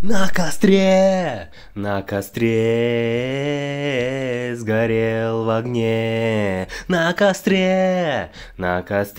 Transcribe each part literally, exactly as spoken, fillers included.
На костре, на костре сгорел в огне. На костре, на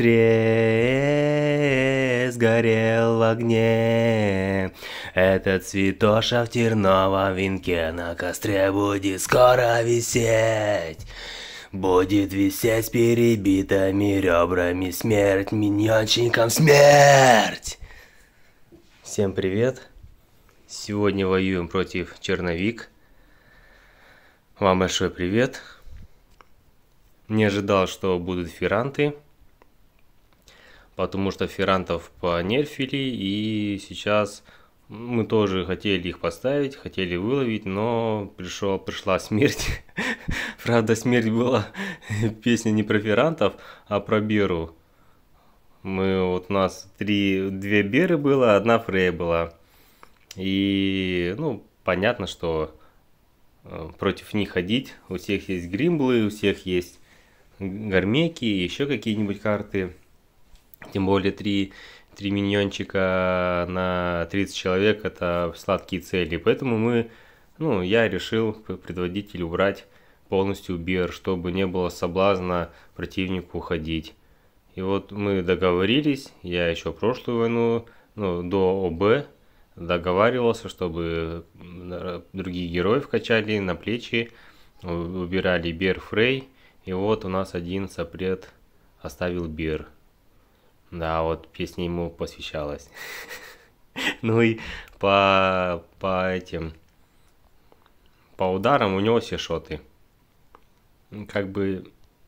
костре сгорел в огне. Этот цветоша в терновом венке на костре будет скоро висеть. Будет висеть с перебитыми ребрами. Смерть миньончикам, смерть! Всем привет! Сегодня воюем против черновик. Вам большой привет. Не ожидал, что будут ферранты, потому что феррантов понерфили, и сейчас мы тоже хотели их поставить, хотели выловить, но пришел, пришла смерть. Правда, смерть была песня не про феррантов, а про беру. Мы, вот у нас три, две беры было, одна фрея была. И, ну, понятно, что э, против них ходить. У всех есть гримблы, у всех есть гармеки, еще какие-нибудь карты. Тем более три, три миньончика на тридцать человек — это сладкие цели. Поэтому мы, ну, я решил, предводитель, убрать полностью бер, чтобы не было соблазна противнику ходить. И вот мы договорились, я еще прошлую войну, ну, до ОБ, договаривался, чтобы других героев качали на плечи, убирали бер фрей, и вот у нас один сопред оставил бер. Да, вот песня ему посвящалась. Ну и по, по этим, по ударам у него все шоты. Как бы,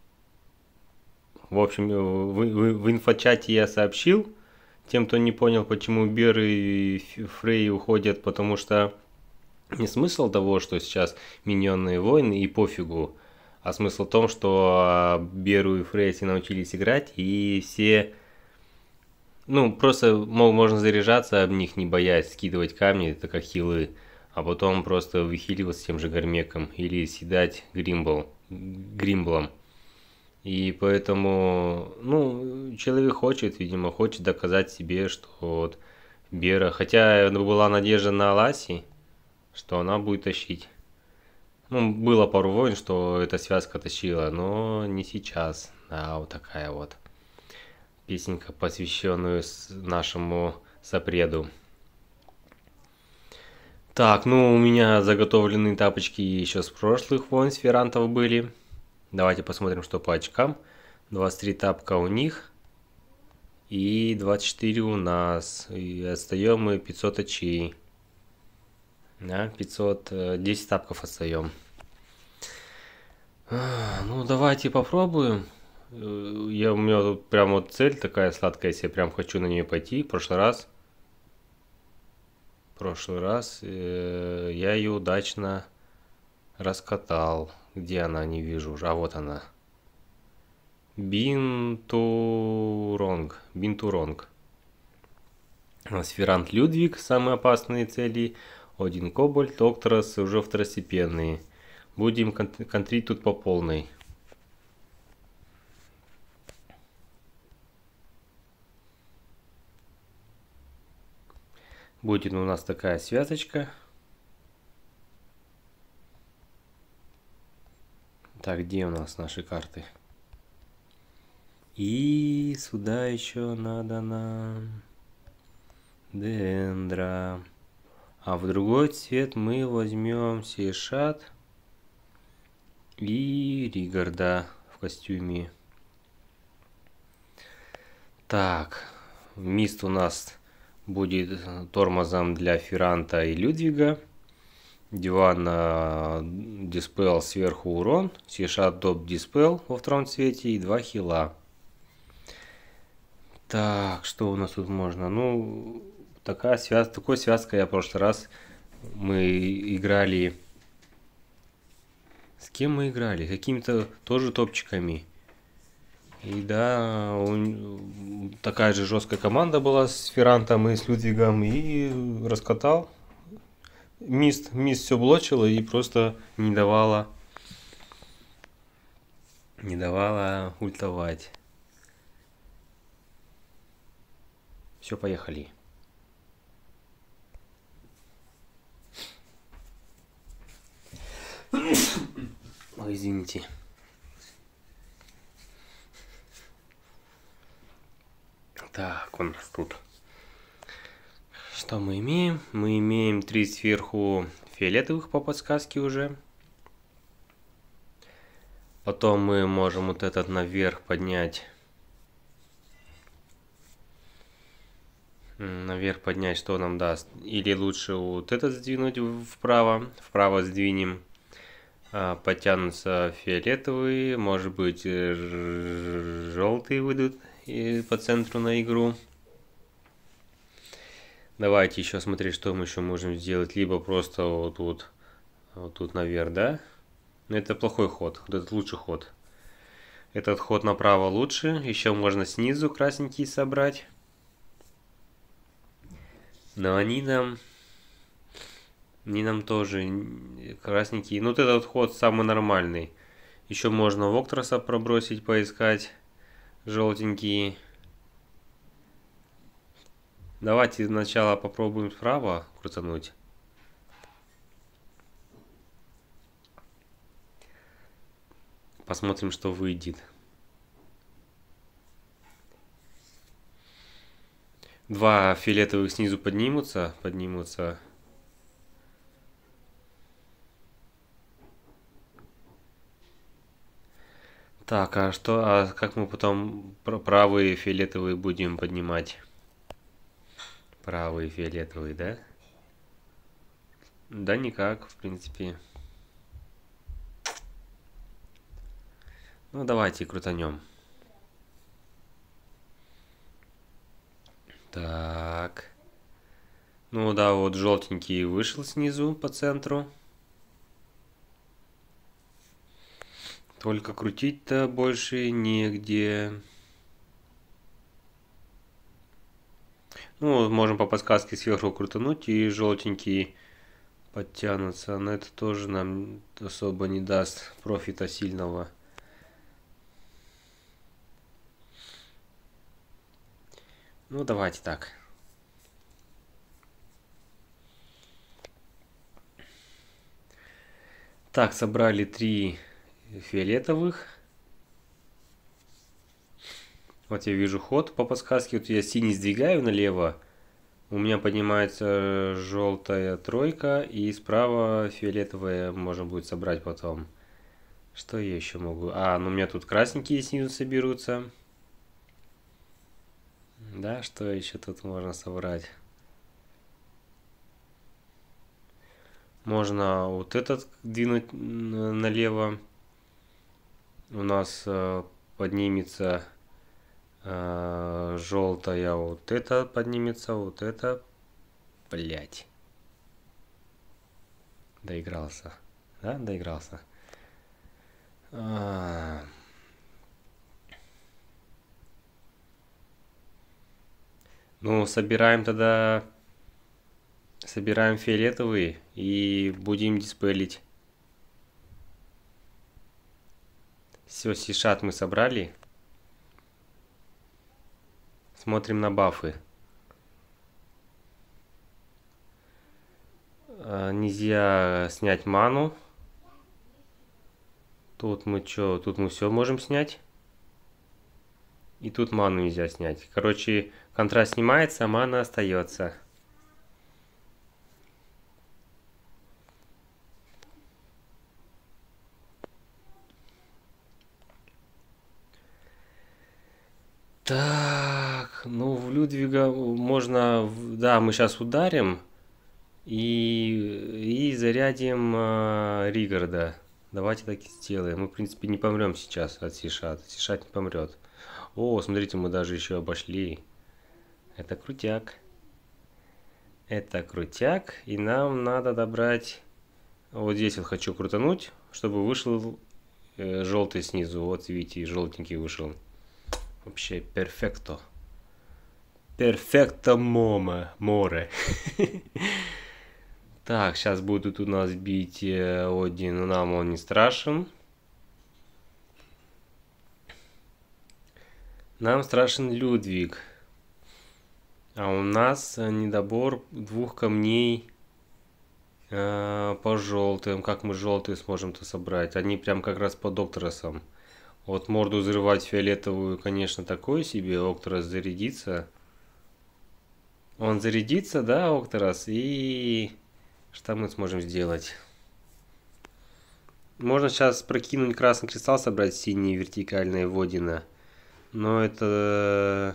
в общем, в, в, в инфочате я сообщил тем, кто не понял, почему Бер и Фрей уходят, потому что не смысл того, что сейчас миньонные войны и пофигу, а смысл в том, что Беру и Фрей все научились играть, и все, ну, просто можно заряжаться об них, не боясь, скидывать камни, это как хилы, а потом просто выхиливаться тем же гармеком или съедать гримбл, гримблом. И поэтому, ну, человек хочет, видимо, хочет доказать себе, что вот Бера, хотя была надежда на Ласи, что она будет тащить. Ну, было пару войн, что эта связка тащила, но не сейчас. Да, вот такая вот песенка, посвященную нашему сопреду. Так, ну, у меня заготовленные тапочки еще с прошлых войн с феррантов были. Давайте посмотрим, что по очкам. двадцать три тапка у них. И двадцать четыре у нас. И отстаем мы пятьсот очей. Да, пятьсот, десять тапков отстаем. Ну, давайте попробуем. Я, у меня тут прям вот цель такая сладкая, если я прям хочу на нее пойти. В прошлый раз. В прошлый раз э, я ее удачно раскатал. Где она? Не вижу уже. А вот она. Бинтуронг. Бинтуронг. Сферант Людвиг. Самые опасные цели. Один кобальт. Окторос уже второстепенные. Будем контрить тут по полной. Будет у нас такая связочка. Так, где у нас наши карты? И сюда еще надо нам Дендра. А в другой цвет мы возьмем Сейшат и Ригарда в костюме. Так, мист у нас будет тормозом для Ферранта и Людвига. Диван диспел сверху урон, Сейшат доп диспел во втором цвете и два хила. Так, что у нас тут можно? Ну, такая связка, такой связкой я в прошлый раз мы играли. С кем мы играли? Какими-то тоже топчиками. И да, у... такая же жесткая команда была с Феррантом и с Людвигом, и раскатал. Мист, мист все блочила и просто не давала, не давала ультовать. Все, поехали. Ой, извините. Так, у нас тут. Что мы имеем? Мы имеем три сверху фиолетовых по подсказке уже. Потом мы можем вот этот наверх поднять. Наверх поднять, что нам даст? Или лучше вот этот сдвинуть вправо. Вправо сдвинем. Потянутся фиолетовые. Может быть, желтые выйдут по центру на игру. Давайте еще смотреть, что мы еще можем сделать. Либо просто вот тут, вот тут наверх, да? Но это плохой ход. Вот этот лучший ход. Этот ход направо лучше. Еще можно снизу красненькие собрать. Но они нам... Они нам тоже красненькие. Ну вот этот ход самый нормальный. Еще можно Воктраса пробросить, поискать. Желтенькие. Давайте сначала попробуем справа крутануть. Посмотрим, что выйдет. Два фиолетовых снизу поднимутся. Поднимутся. Так, а что, а как мы потом правые фиолетовые будем поднимать? Правый фиолетовый, да? Да никак, в принципе. Ну, давайте крутанем. Так. Ну да, вот желтенький вышел снизу по центру. Только крутить-то больше негде. Ну, можем по подсказке сверху крутануть, и желтенькие подтянутся. Но это тоже нам особо не даст профита сильного. Ну, давайте так. Так, собрали три фиолетовых. Вот я вижу ход по подсказке. Вот я синий сдвигаю налево. У меня поднимается желтая тройка. И справа фиолетовая можно будет собрать потом. Что я еще могу? А, ну у меня тут красненькие снизу соберутся. Да, что еще тут можно собрать? Можно вот этот двинуть налево. У нас э, поднимется э, желтая, вот это поднимется, вот это, блять, доигрался, да, доигрался. А... Ну, собираем тогда, собираем фиолетовые и будем диспелить. Все, сишат мы собрали. Смотрим на бафы. А, нельзя снять ману. Тут мы что? Тут мы все можем снять. И тут ману нельзя снять. Короче, контраст снимается, а мана остается. Так, ну в Людвига можно, да, мы сейчас ударим и, и зарядим э, Ригарда. Давайте так и сделаем. Мы, в принципе, не помрем сейчас от Сишат. Сишат не помрет. О, смотрите, мы даже еще обошли. Это крутяк. Это крутяк. И нам надо добрать... Вот здесь вот хочу крутануть, чтобы вышел э, желтый снизу. Вот, видите, желтенький вышел. Вообще перфекто. Перфекто моме. Море. Так, сейчас будут у нас бить один, но нам он не страшен. Нам страшен Людвиг. А у нас недобор двух камней А, по желтым. Как мы желтые сможем-то собрать? Они прям как раз под Окторосом. Вот морду взрывать фиолетовую, конечно, такое себе. Окторос зарядится. Он зарядится, да, Окторос? И что мы сможем сделать? Можно сейчас прокинуть красный кристалл, собрать синие вертикальные Водина. Но это...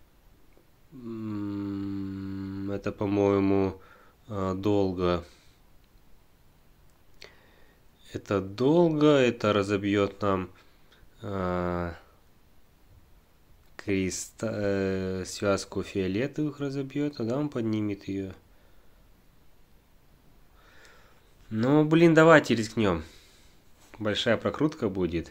Это, по-моему, долго. Это долго, это разобьет нам э, креста, э, связку фиолетовых разобьет, тогда он поднимет ее. Ну, блин, давайте рискнем. Большая прокрутка будет.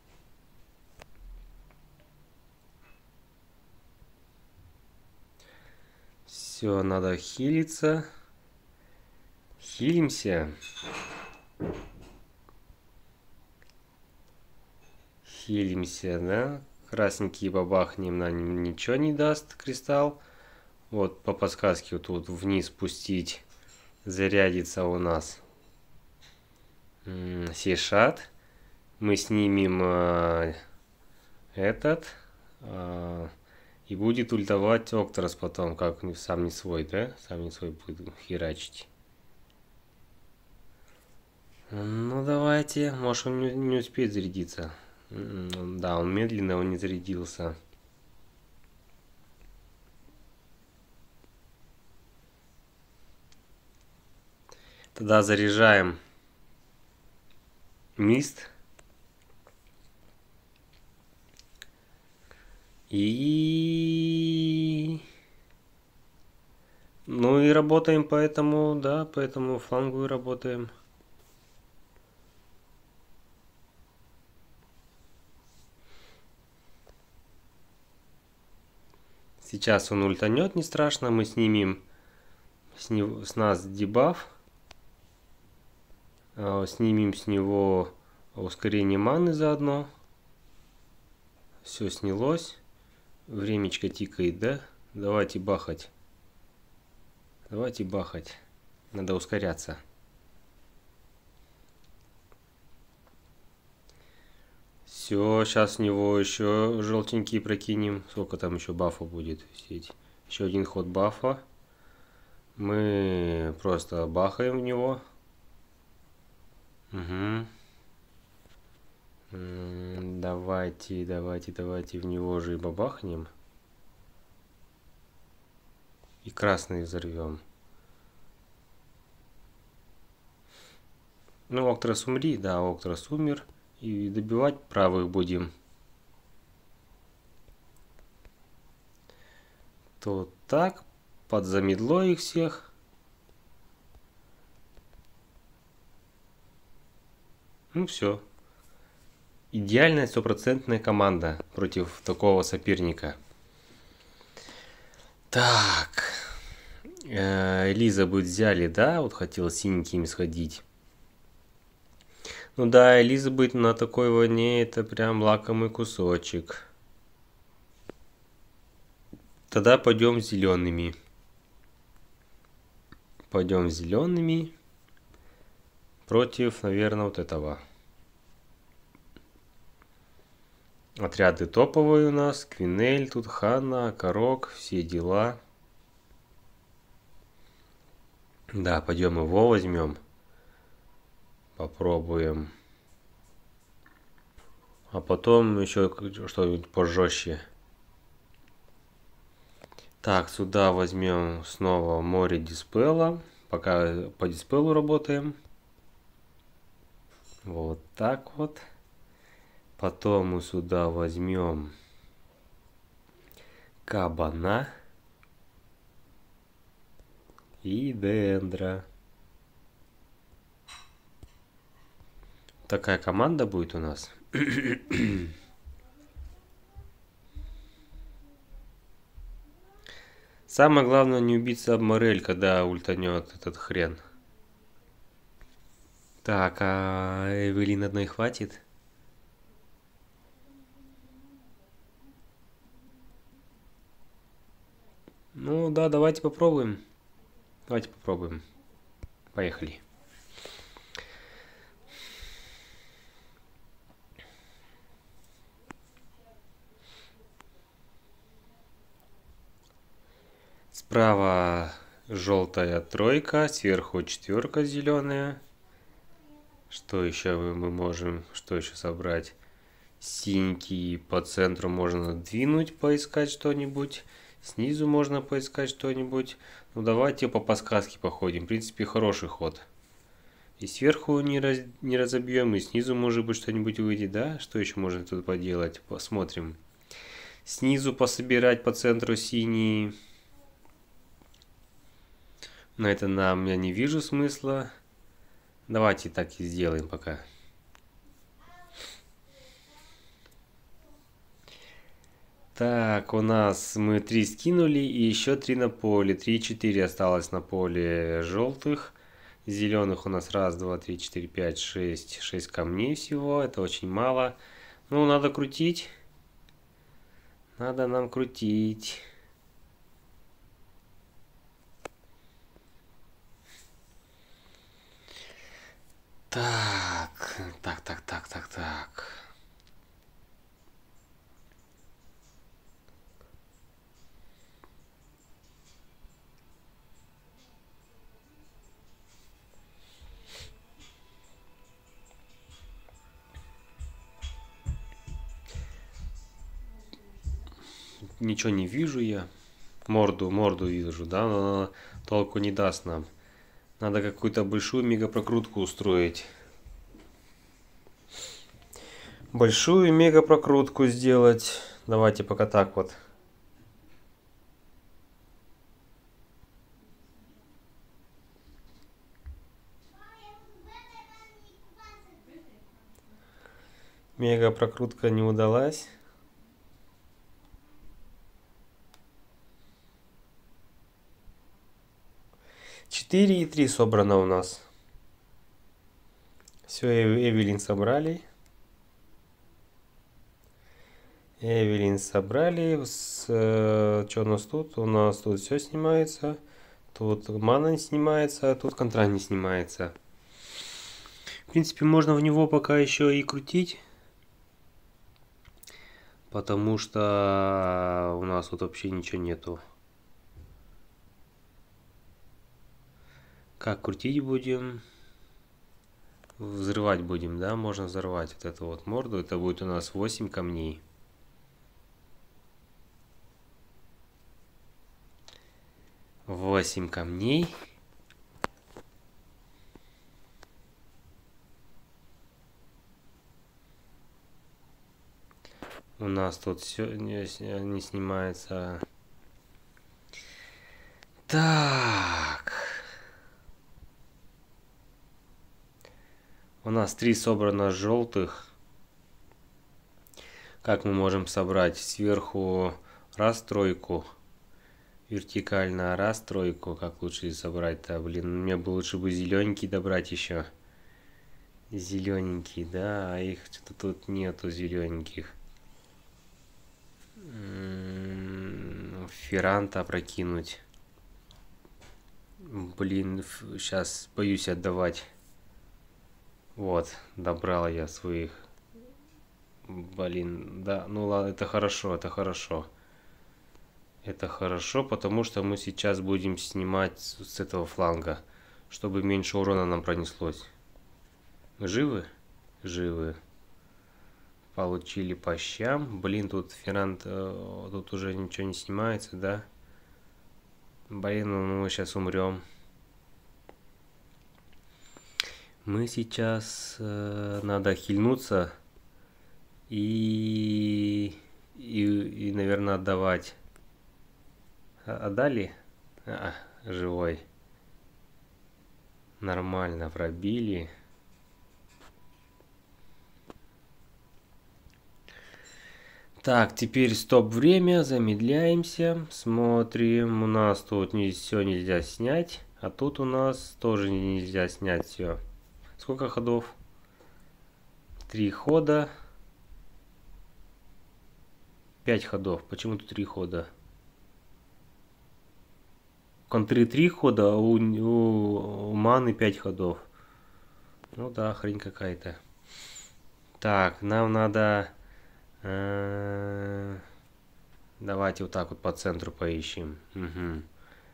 Все, надо хилиться. Хилимся. Хилимся, да? Красненький бабахнем, нам ничего не даст кристалл. Вот по подсказке вот тут вниз спустить. Зарядится у нас Сейшат. Мы снимем э, этот. Э, и будет ультовать Окторос потом, как сам не свой, да? Сам не свой будет херачить. Ну давайте, может он не, не успеет зарядиться. Да, он медленно, он не зарядился. Тогда заряжаем мист. И... Ну и работаем по этому, да, по этому флангу и работаем. Сейчас он ультанет, не страшно, мы снимем с, него, с нас дебаф. Снимем с него ускорение маны заодно. Все снялось. Времечко тикает, да? Давайте бахать. Давайте бахать. Надо ускоряться. Все, сейчас с него еще желтенький прокинем. Сколько там еще бафа будет висеть? Еще один ход бафа. Мы просто бахаем в него. Угу. Давайте, давайте, давайте в него же и бабахнем. И красный взорвем. Ну, Окторос умри, да, Окторос умер. И добивать правых будем. То так, под замедло их всех. Ну все. Идеальная стопроцентная команда против такого соперника. Так. Элизабет взяли, да? Вот хотел синенькими сходить. Ну да, Элизабет на такой войне это прям лакомый кусочек. Тогда пойдем зелеными. Пойдем зелеными. Против, наверное, вот этого. Отряды топовые у нас. Квинель, тут Ханна, Корок, все дела. Да, пойдем его возьмем. Попробуем. А потом еще что-нибудь пожестче. Так, сюда возьмем снова море диспела. Пока по диспелу работаем. Вот так вот. Потом мы сюда возьмем кабана и дендра. Такая команда будет у нас. Самое главное не убиться об Морель, когда ультанет этот хрен. Так, а Эвелин одной хватит? Ну да, давайте попробуем. Давайте попробуем. Поехали. Справа желтая тройка, сверху четверка зеленая. Что еще мы можем, что еще собрать? Синенький по центру можно двинуть, поискать что-нибудь. Снизу можно поискать что-нибудь. Ну давайте по подсказке походим. В принципе, хороший ход. И сверху не, раз, не разобьем, и снизу может быть что-нибудь выйдет, да? Что еще можно тут поделать? Посмотрим. Снизу пособирать по центру синий. Но это нам я не вижу смысла. Давайте так и сделаем пока. Так, у нас мы три скинули и еще три на поле. три-четыре осталось на поле желтых. Зеленых у нас раз, два, три, четыре, пять, шесть. шесть камней всего. Это очень мало. Ну, надо крутить. Надо нам крутить. Так, так, так, так, так, так. Ничего не вижу я. Морду, морду вижу, да, но толку не даст нам. Надо какую-то большую мегапрокрутку устроить. Большую мегапрокрутку сделать. Давайте пока так вот. Мегапрокрутка не удалась. четыре и три собрано у нас. Все, Эвелин собрали. Эвелин собрали. С, э, что у нас тут? У нас тут все снимается. Тут мана не снимается, а тут контра не снимается. В принципе, можно в него пока еще и крутить. Потому что у нас тут вообще ничего нету. Как крутить будем? Взрывать будем, да? Можно взорвать вот эту вот морду. Это будет у нас восемь камней. восемь камней. У нас тут все не, не снимается. Так. У нас три собрано желтых. Как мы можем собрать? Сверху раз тройку. Вертикально раз тройку. Как лучше собрать-то? Блин, мне бы лучше бы зелененький добрать еще. Зелененький, да, а их что-то тут нету зелененьких. Ферранта прокинуть. Блин, сейчас боюсь отдавать. Вот, добрал я своих. Блин, да, ну ладно, это хорошо, это хорошо. Это хорошо, потому что мы сейчас будем снимать с этого фланга, чтобы меньше урона нам пронеслось. Живы? Живы. Получили по щам. Блин, тут Феррант, э, тут уже ничего не снимается, да? Блин, ну мы сейчас умрем. Мы сейчас э, надо хильнуться и, и, и, наверное, отдавать. А, отдали? А, живой. Нормально пробили. Так, теперь стоп время, замедляемся, смотрим. У нас тут не, все нельзя снять, а тут у нас тоже нельзя снять все. Сколько ходов? Три хода. Пять ходов. Почему тут три хода? Контры три хода, а у, у, у маны пять ходов. Ну да, хрень какая-то. Так, нам надо... Э, давайте вот так вот по центру поищем. Угу.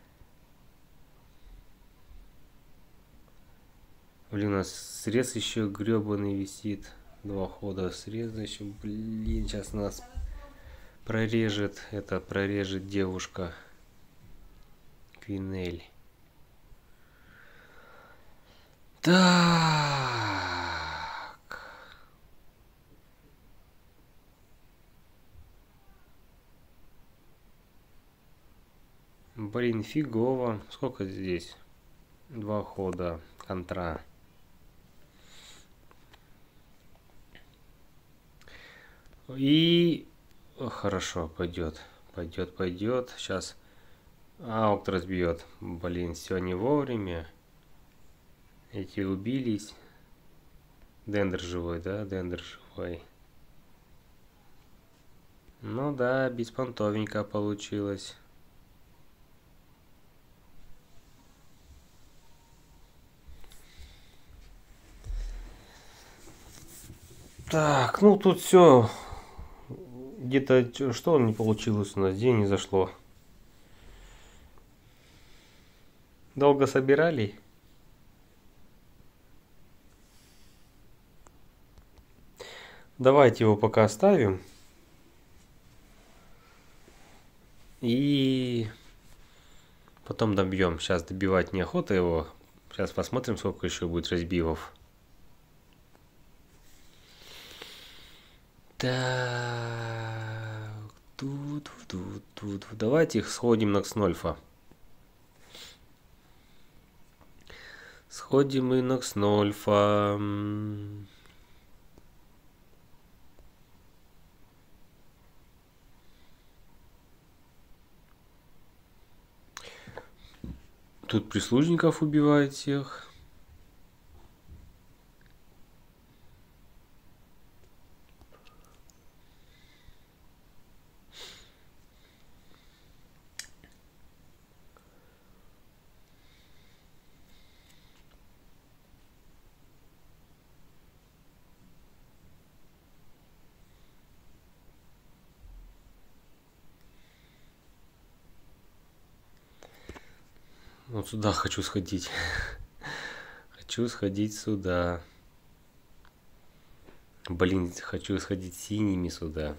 Блин, у нас срез еще гребаный висит. Два хода среза еще. Блин, сейчас нас прорежет. Это прорежет девушка. Квинель. Так. Блин, фигово. Сколько здесь? Два хода. Контра. И хорошо, пойдет. Пойдет, пойдет. Сейчас аукт разбьет. Блин, все не вовремя. Эти убились. Дендер живой, да? Дендер живой. Ну да, беспонтовенько получилось. Так, ну тут все. Где-то что не получилось у нас, день не зашло. Долго собирали? Давайте его пока оставим. И потом добьем. Сейчас добивать неохота его. Сейчас посмотрим, сколько еще будет разбивов. Так, тут, тут, тут. Давайте их сходим на Кснольфа. Сходим мы на Кснольфа. Тут прислужников убивает всех. Вот сюда хочу сходить. Хочу сходить сюда. Блин, хочу сходить синими сюда.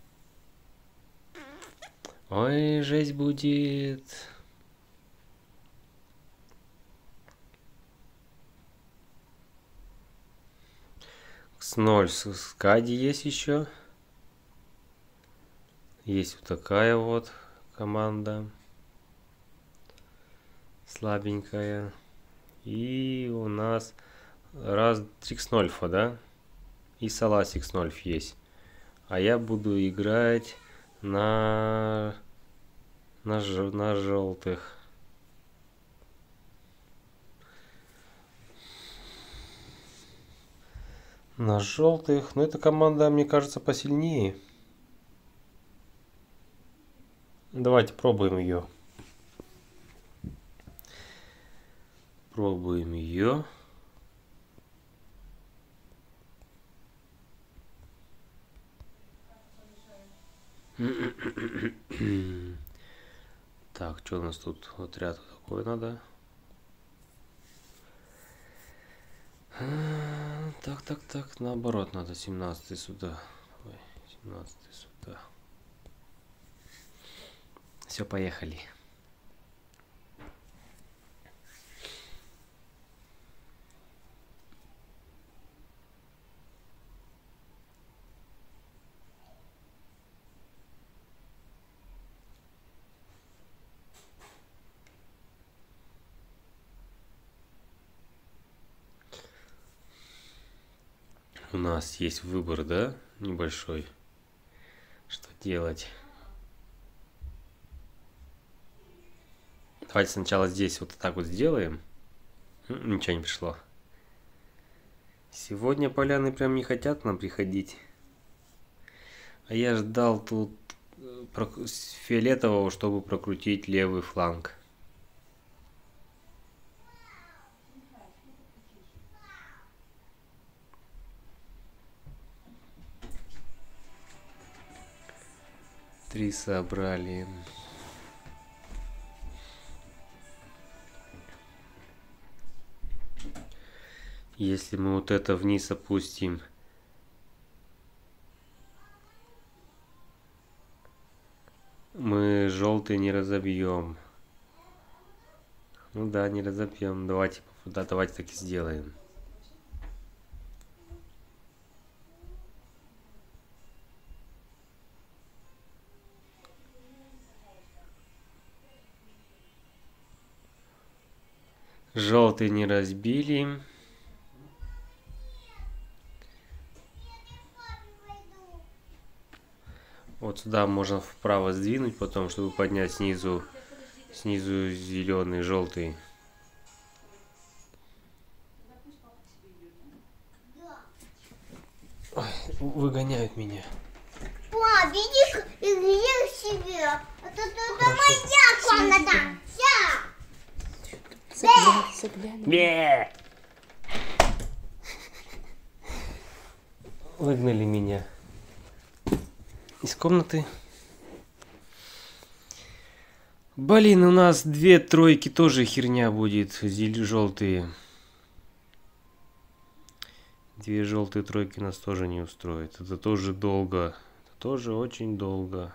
Ой, жесть будет. Сноль с Скади есть еще. Есть вот такая вот команда. Слабенькая. И у нас раз Трикснольфа, да? И Салас Икснольф есть. А я буду играть на на, ж... на желтых. На желтых. Но эта команда, мне кажется, посильнее. Давайте пробуем ее. Пробуем ее. Так, что у нас тут? Отряд такой надо. Так, так, так, наоборот надо. семнадцатый сюда. Ой, семнадцатый сюда. Все, поехали. У нас есть выбор, да? Небольшой. Что делать? Давайте сначала здесь вот так вот сделаем. Ничего не пришло. Сегодня поляны прям не хотят нам приходить. А я ждал тут фиолетового, чтобы прокрутить левый фланг. Три собрали. Если мы вот это вниз опустим, мы желтый не разобьем. Ну да, не разобьем. Давайте, да, давайте так и сделаем. Желтый не разбили. Вот сюда можно вправо сдвинуть потом, чтобы поднять снизу, снизу зеленый, желтый. Ой, выгоняют меня. Пап, иди, иди к себе. Это, это моя комната. Все. Бе! Выгнали меня из комнаты. Блин, у нас две тройки тоже херня будет, желтые. Две желтые тройки нас тоже не устроит. Это тоже долго. Это тоже очень долго.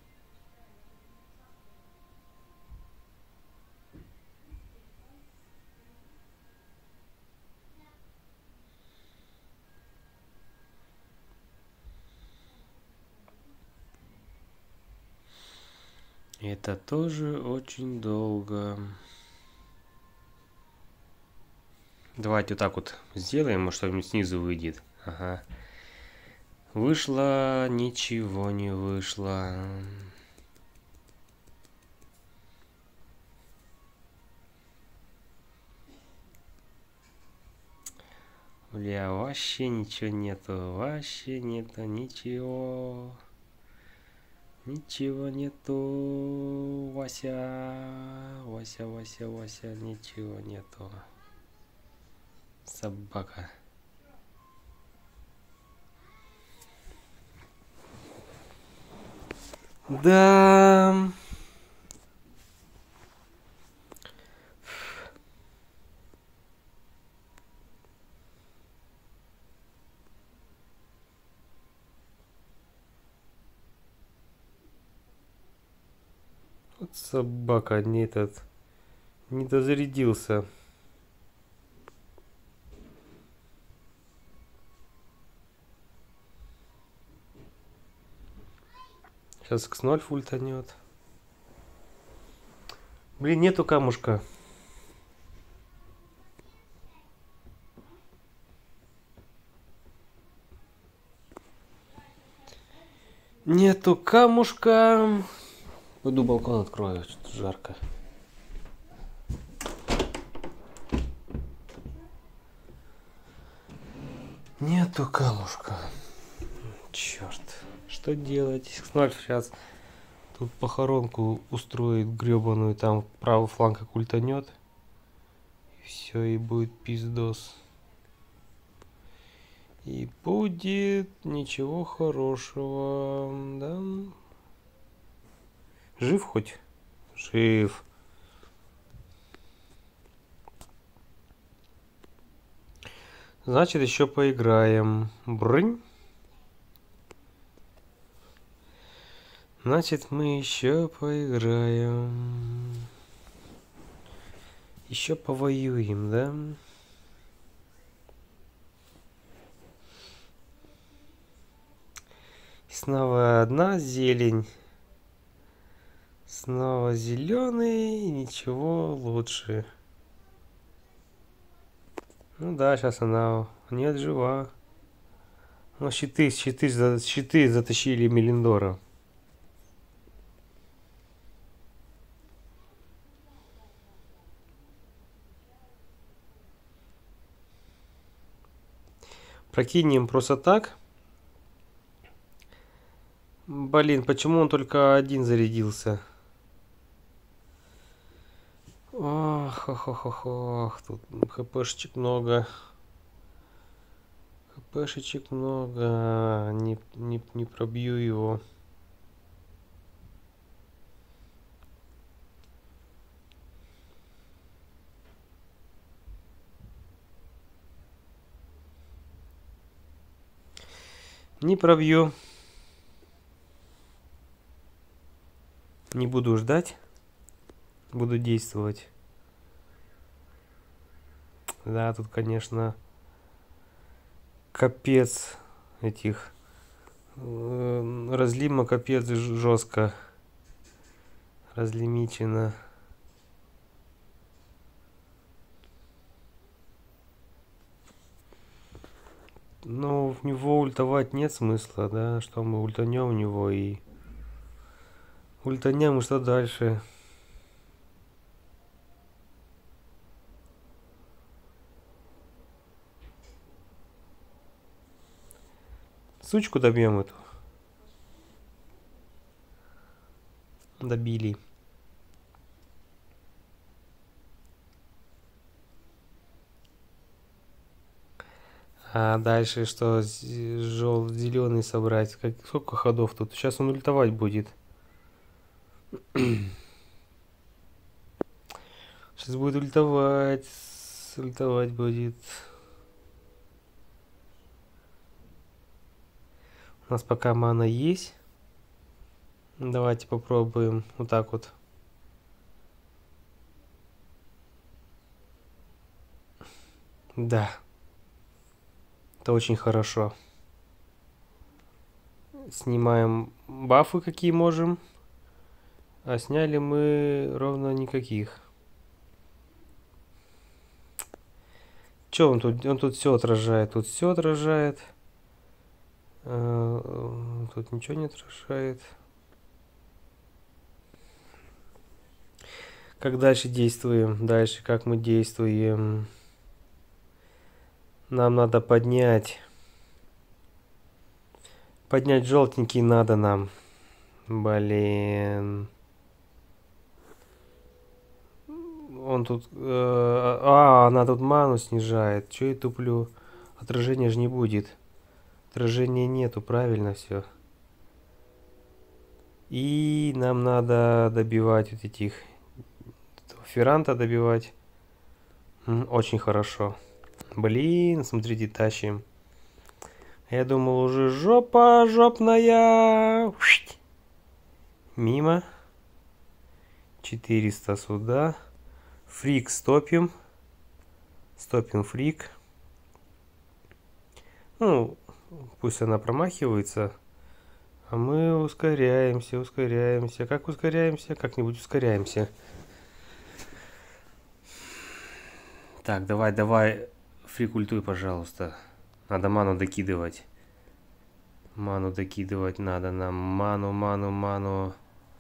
Это тоже очень долго. Давайте вот так вот сделаем, может что-нибудь снизу выйдет. Ага. Вышло, ничего не вышло. Бля, вообще ничего нету, вообще нету ничего. Ничего нету, Вася, Вася, Вася, Вася, ничего нету. Собака. Да. Вот собака, не этот, не дозарядился. Сейчас икс ноль фультанет. Блин, нету камушка. Нету камушка. Пойду балкон открою, что-то жарко. Нету камушка. Черт. Что делать? икс ноль сейчас тут похоронку устроит гребаную, там правый фланг окультанет. И все, и будет пиздос. И будет ничего хорошего, да? Жив хоть? Жив. Значит, еще поиграем. Брынь. Значит, мы еще поиграем. Еще повоюем, да? И снова одна зелень. Снова зеленый. Ничего лучше. Ну да, сейчас она... Нет, жива. Ну, щиты, щиты, щиты затащили Мелиндора. Прокинем просто так. Блин, почему он только один зарядился? Ох, ох, ох, ох, ох. Тут хпшечек много. Хпшечек много. Не, не, не пробью его. Не пробью. Не буду ждать. Буду действовать. Да, тут, конечно, капец этих э, разлима, капец жестко разлимичено. Но в него ультовать нет смысла, да, что мы ультанем в него и ультанем, и что дальше? Сучку добьем эту. Добили. А дальше что? Жел зеленый собрать. Как, сколько ходов тут? Сейчас он ультовать будет. Сейчас будет ультовать. Ультовать будет. У нас пока мана есть. Давайте попробуем вот так вот. Да. Это очень хорошо. Снимаем бафы, какие можем. А сняли мы ровно никаких. Че он тут? Он тут все отражает. Тут все отражает. Тут ничего не отражает. Как дальше действуем? Дальше как мы действуем? Нам надо поднять. Поднять желтенький надо нам. Блин. Он тут... Э, а, она тут ману снижает. Че я туплю? Отражения же не будет. Отражения нету, правильно все. И нам надо добивать вот этих... Ферранта добивать. Очень хорошо. Блин, смотрите, тащим. Я думал, уже жопа жопная. Мимо. четыреста сюда. Фрик стопим. Стопим фрик. Ну, пусть она промахивается. А мы ускоряемся, ускоряемся. Как ускоряемся? Как-нибудь ускоряемся. Так, давай, давай. Фрик ультуй, пожалуйста. Надо ману докидывать. Ману докидывать надо нам. Ману, ману, ману.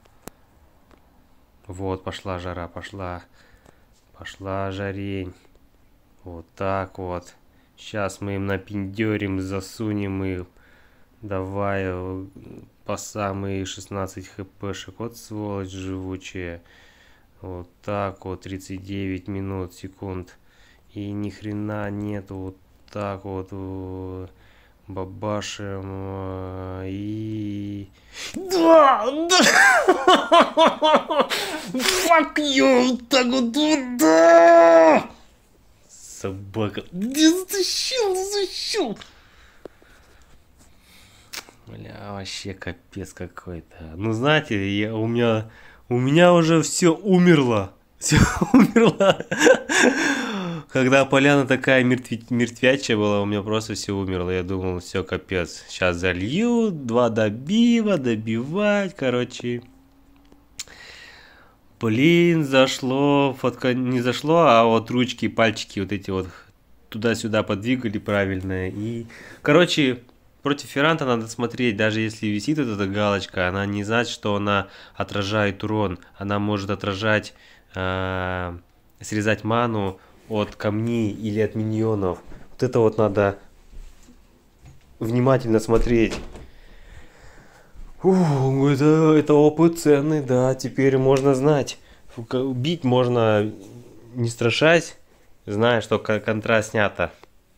Вот, пошла жара, пошла. Пошла жарень. Вот так вот. Сейчас мы им напиндерим, засунем их. Давай по самые шестнадцать хпшек. Вот сволочь живучая. Вот так вот. тридцать девять минут, секунд. И ни хрена нету. Вот так вот. Бабашим. И... Да! Да! Fuck you! Так вот, да! Собака. Затащил, затащил! Бля, вообще капец какой-то. Ну, знаете, я, у меня... У меня уже все умерло. Все умерло. Когда поляна такая мертви, мертвячая была, у меня просто все умерло. Я думал, все, капец. Сейчас залью, два добива, добивать, короче. Блин, зашло, фотка не зашло, а вот ручки, пальчики вот эти вот туда-сюда подвигали правильно. И, короче, против Ферранта надо смотреть, даже если висит вот эта галочка, она не значит, что она отражает урон. Она может отражать, э, срезать ману от камней или от миньонов. Вот это вот надо внимательно смотреть. Фу, это, это опыт ценный, да, теперь можно знать. Бить можно не страшась, зная, что контра снята.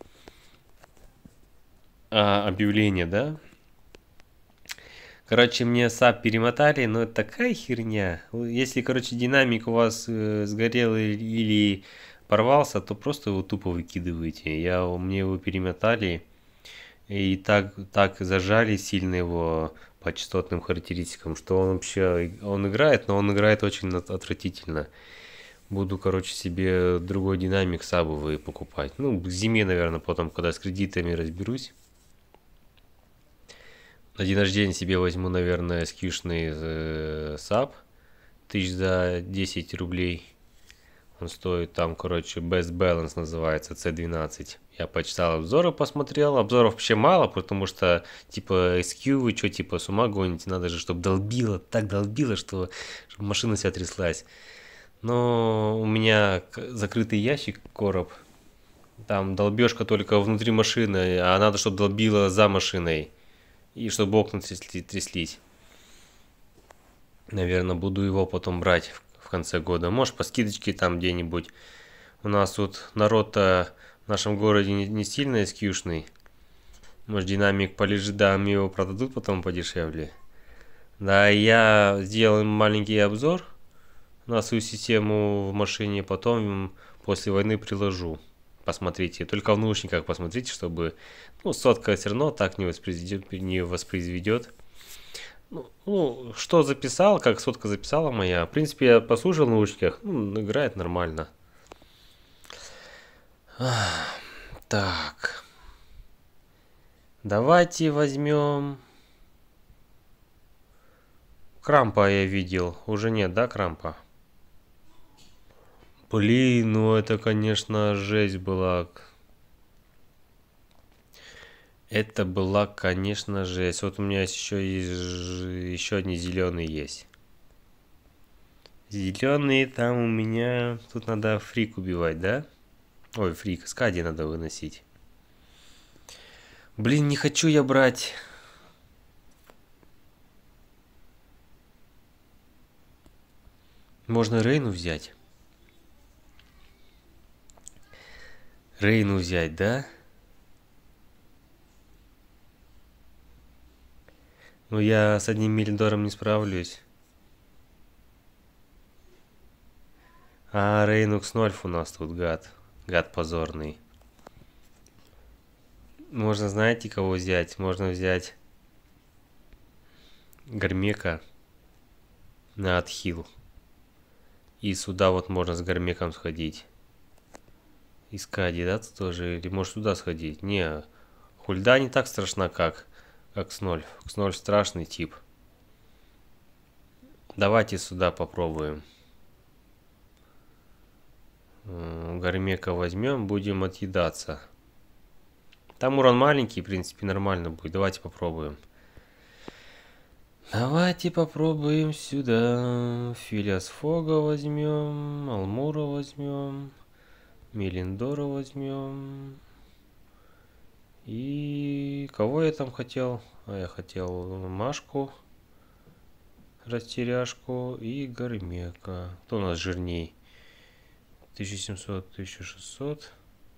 А, объявление, да? Короче, мне сап перемотали, но это такая херня. Если, короче, динамик у вас э, сгорел или порвался, то просто его тупо выкидываете. Я, мне его перемотали. И так, так зажали сильно его по частотным характеристикам, что он вообще, он играет, но он играет очень от- отвратительно. Буду, короче, себе другой динамик сабовый покупать. Ну, к зиме, наверное, потом, когда с кредитами разберусь. На день рождения себе возьму, наверное, скьюшный э, саб. Тысяч за десять рублей. Он стоит там, короче, Best Balance называется, си двенадцать. Я почитал обзоры, посмотрел. Обзоров вообще мало, потому что, типа, эс кью вы что, типа, с ума гоните? Надо же, чтобы долбило, так долбило, что чтобы машина вся тряслась. Но у меня к- закрытый ящик, короб. Там долбежка только внутри машины, а надо, чтобы долбило за машиной. И чтобы окна трясли- тряслись. Наверное, буду его потом брать в в конце года. Может, по скидочке там где-нибудь. У нас тут народ-то в нашем городе не, не сильно эскьюшный. Может, динамик полежит, да, мне его продадут потом подешевле. Да, и я сделал маленький обзор на свою систему в машине, потом после войны приложу. Посмотрите, только в наушниках посмотрите, чтобы, ну, сотка все равно так не воспроизведет, не воспроизведет. Ну, ну, что записал, как сотка записала моя. В принципе, я послушал в наушниках, ну, играет нормально. Так, давайте возьмем... Крампа я видел. Уже нет, да, Крампа? Блин, ну это, конечно, жесть была. Это была, конечно, жесть. Вот у меня еще есть ж- еще одни зеленые есть. Зеленые там у меня... Тут надо фрик убивать, да? Ой, фрик. Скади надо выносить. Блин, не хочу я брать. Можно Рейну взять. Рейну взять, да? Ну я с одним Миллендором не справлюсь. А, Рейнукс Нольф у нас тут, гад. Гад позорный. Можно, знаете, кого взять? Можно взять Гармека на отхил. И сюда вот можно с Гармеком сходить. И Скади, да, тут тоже? Или может сюда сходить? Не, Хульда не так страшна, как, как Снольф. Снольф страшный тип. Давайте сюда попробуем. М, Гармека возьмем, будем отъедаться. Там урон маленький, в принципе, нормально будет. Давайте попробуем. Давайте попробуем сюда. Филиас Фога возьмем. Алмура возьмем. Мелиндора возьмем. И кого я там хотел? А я хотел Машку, Растеряшку и Гармека. Кто у нас жирней? тысяча семьсот, тысяча шестьсот.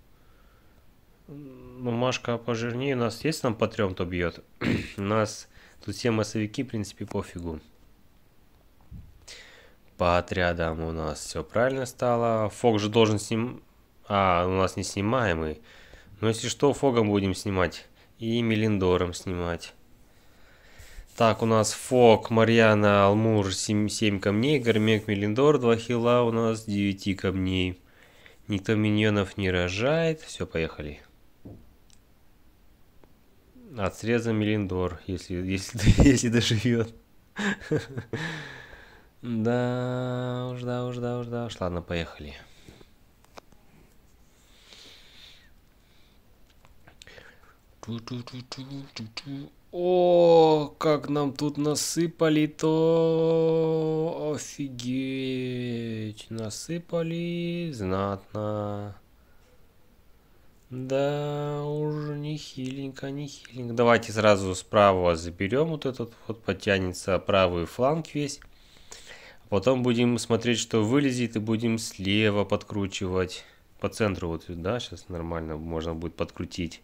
Ну, Машка пожирнее. У нас есть там по трем, кто бьет? У нас тут все массовики, в принципе, пофигу. По отрядам у нас все правильно стало. Фог же должен сним... А, у нас не снимаемый. Но если что, Фогом будем снимать. И Мелиндором снимать. Так, у нас Фог, Марьяна, Алмур, семь, семь камней. Гармек, Мелиндор, два хила. У нас девять камней. Никто миньонов не рожает. Все, поехали. От среза Мелиндор, если, если, если доживет. Да уж, да уж, да уж, да уж. Ладно, поехали. О, как нам тут насыпали-то. Офигеть. Насыпали знатно. Да, уже не хиленько, не хиленько. Давайте сразу справа заберем вот этот вот, потянется правый фланг весь. Потом будем смотреть, что вылезет, и будем слева подкручивать. По центру вот, да, сейчас нормально можно будет подкрутить.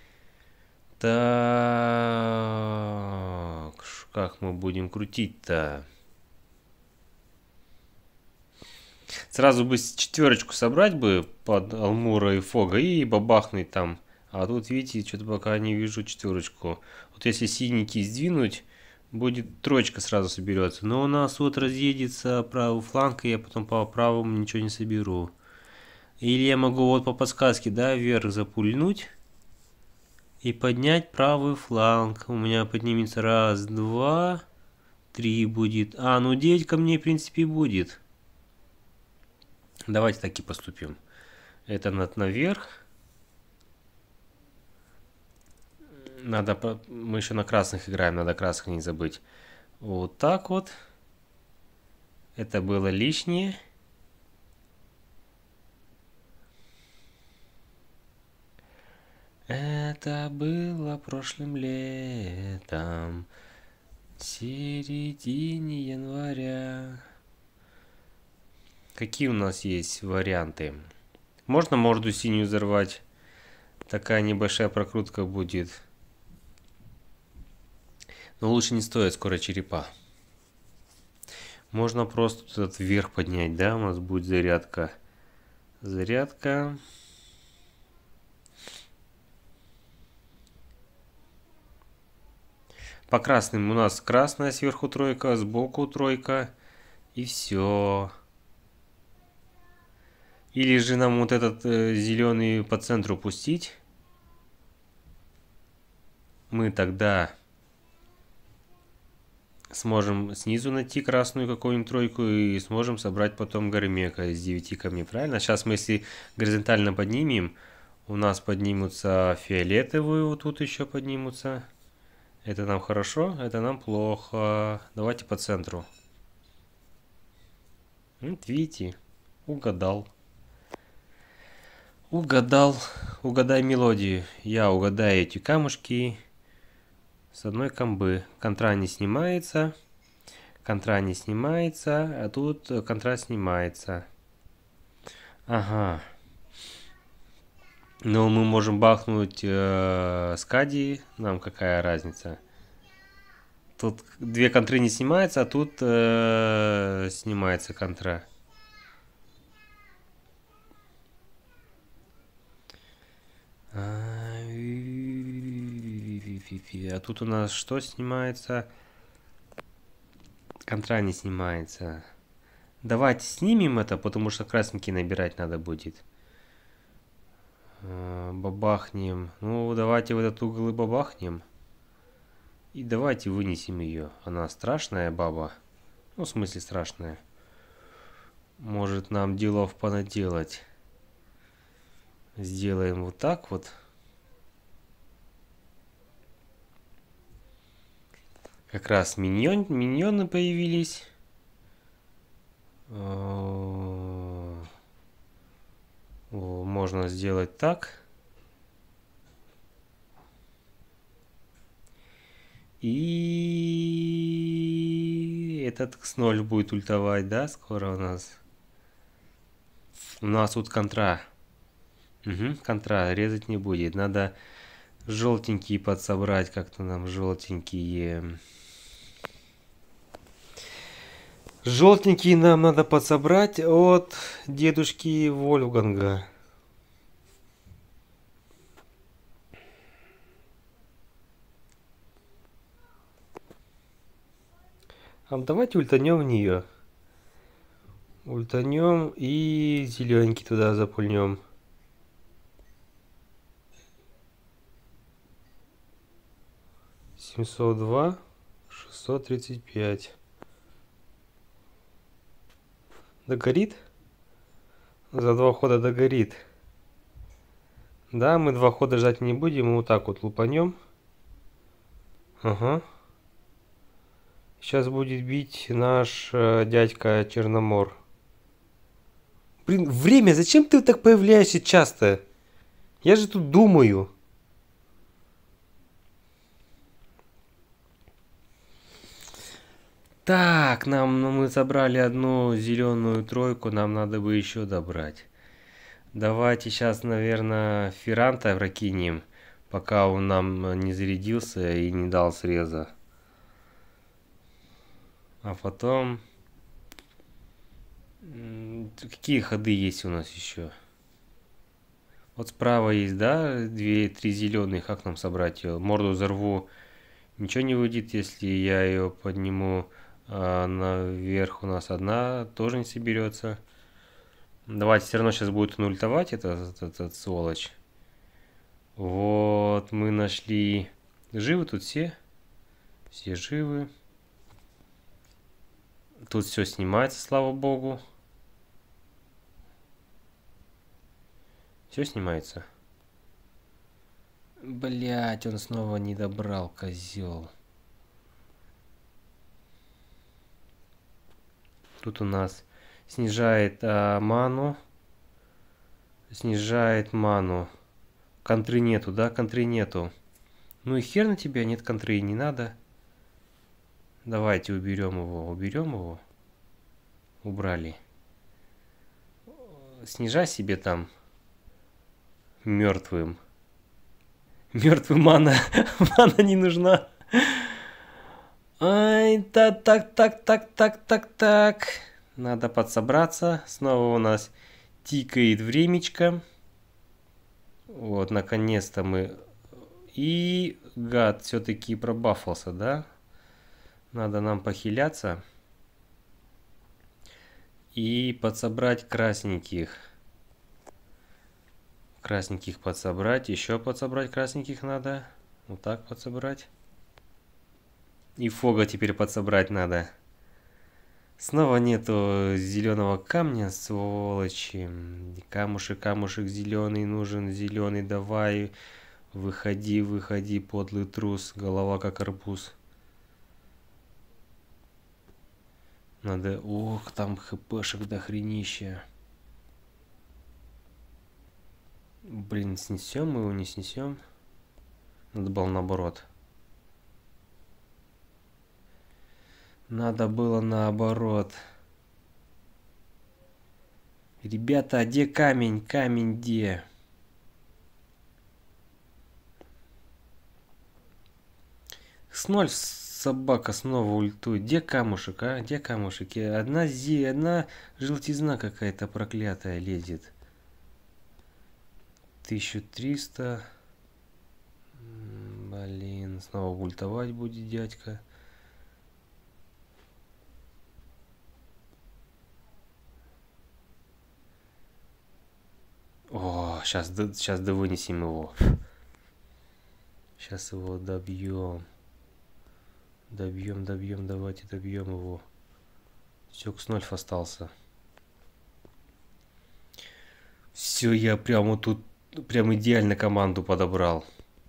Так, как мы будем крутить-то? Сразу бы четверочку собрать бы под Алмура и Фога и бабахнуть там А тут, видите, что-то пока не вижу четверочку. Вот если синенький сдвинуть, будет троечка сразу соберется. Но у нас вот разъедется правый фланг, и я потом по правому ничего не соберу. Или я могу вот по подсказке, да, вверх запульнуть и поднять правый фланг. У меня поднимется раз, два, три будет. А, ну девять камней, в принципе, будет. Давайте так и поступим. Это над наверх. Надо, мы еще на красных играем, надо красных не забыть. Вот так вот. Это было лишнее. Это было прошлым летом, в середине января. Какие у нас есть варианты? Можно морду синюю взорвать? Такая небольшая прокрутка будет. Но лучше не стоит, скоро черепа. Можно просто этот вверх поднять, да? У нас будет зарядка. Зарядка. По красным у нас красная сверху тройка, сбоку тройка. И все. Или же нам вот этот э, зеленый по центру пустить. Мы тогда сможем снизу найти красную какую-нибудь тройку и сможем собрать потом гармека из девяти камней, правильно? Сейчас мы если горизонтально поднимем, у нас поднимутся фиолетовые, вот тут еще поднимутся. Это нам хорошо, это нам плохо. Давайте по центру. Вот видите, угадал. Угадал. Угадай мелодию. Я угадаю эти камушки. С одной камбы. Контра не снимается. Контра не снимается. А тут контра снимается. Ага. Но мы можем бахнуть э, скади. Нам какая разница? Тут две контры не снимаются, а тут э, снимается контра. А тут у нас что снимается? Контра не снимается. Давайте снимем это, потому что красненький набирать надо будет. Бабахнем. Ну, давайте в этот угол и бабахнем. И давайте вынесем ее. Она страшная баба. Ну, в смысле страшная. Может нам делов понаделать. Сделаем вот так вот. Как раз миньон, миньоны появились. О, можно сделать так. И этот сноль будет ультовать, да, скоро у нас. У нас тут контра. Угу, контра, резать не будет. Надо желтенькие подсобрать, как-то нам желтенькие. Желтенькие нам надо подсобрать от дедушки Вольфганга. А давайте ультанем в нее. Ультанем и зелененький туда запульнем. семьсот два, шестьсот тридцать пять. Догорит? За два хода догорит. Да, мы два хода ждать не будем, мы вот так вот лупанем. Ага. Сейчас будет бить наш э, дядька Черномор. Блин, время, зачем ты так появляешься часто? Я же тут думаю. Так, нам ну, мы собрали одну зеленую тройку, нам надо бы еще добрать. Давайте сейчас, наверное, Ферранта прокинем, пока он нам не зарядился и не дал среза. А потом... Какие ходы есть у нас еще? Вот справа есть, да, две-три зеленые. Как нам собрать ее? Морду взорву. Ничего не выйдет, если я ее подниму а, наверх. У нас одна тоже не соберется. Давайте, все равно сейчас будет он ультовать, этот, этот, этот сволочь. Вот, мы нашли... Живы тут все? Все живы. Тут все снимается, слава богу. Все снимается. Блять, он снова не добрал, козел. Тут у нас снижает а, ману. Снижает ману. Контры нету, да? Контры нету. Ну и хер на тебя, нет контры, не надо. Давайте уберем его. Уберем его. Убрали. Снижай себе там. Мертвым. Мертвым мана. Мана не нужна. Ай, так, так, так, так, так, так, так. Надо подсобраться. Снова у нас тикает времечко. Вот, наконец-то мы... И гад все-таки пробафался, да? Надо нам похиляться. И подсобрать красненьких. Красненьких подсобрать. Еще подсобрать красненьких надо. Вот так подсобрать. И фога теперь подсобрать надо. Снова нету зеленого камня, сволочи. Камушек, камушек зеленый нужен. Зеленый, давай. Выходи, выходи, подлый трус. Голова как арбуз. Надо... Ох, там хпшек до хренища. Блин, снесем мы его, не снесем. Надо было наоборот. Надо было наоборот. Ребята, а где камень? Камень где? Сноль собака снова ультует. Где камушек, а? Где камушек? Одна зи, одна желтизна какая-то проклятая лезет. тысяча триста. Блин, снова ультовать будет дядька. О, сейчас, сейчас да вынесем его. Сейчас его добьем. Добьем, добьем, давайте добьем его. Все, Кснольф остался. Все, я прямо тут, прям идеально команду подобрал.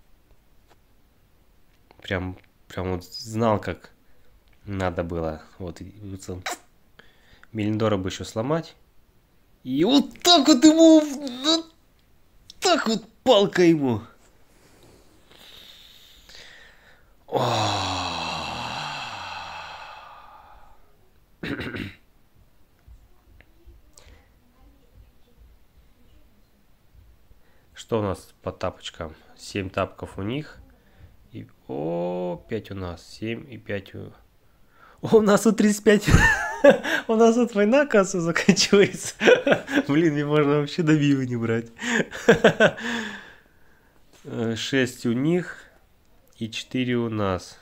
Прям, прям вот знал, как надо было. Вот, Мелиндора бы еще сломать. И вот так вот ему, вот так вот палка ему. Что у нас по тапочкам? семь тапков у них. И... О, пять у нас. семь и пять у... О, у нас тут тридцать пять. У нас тут война, кажется, заканчивается. Блин, мне можно вообще до бива не брать. шесть у них и четыре у нас.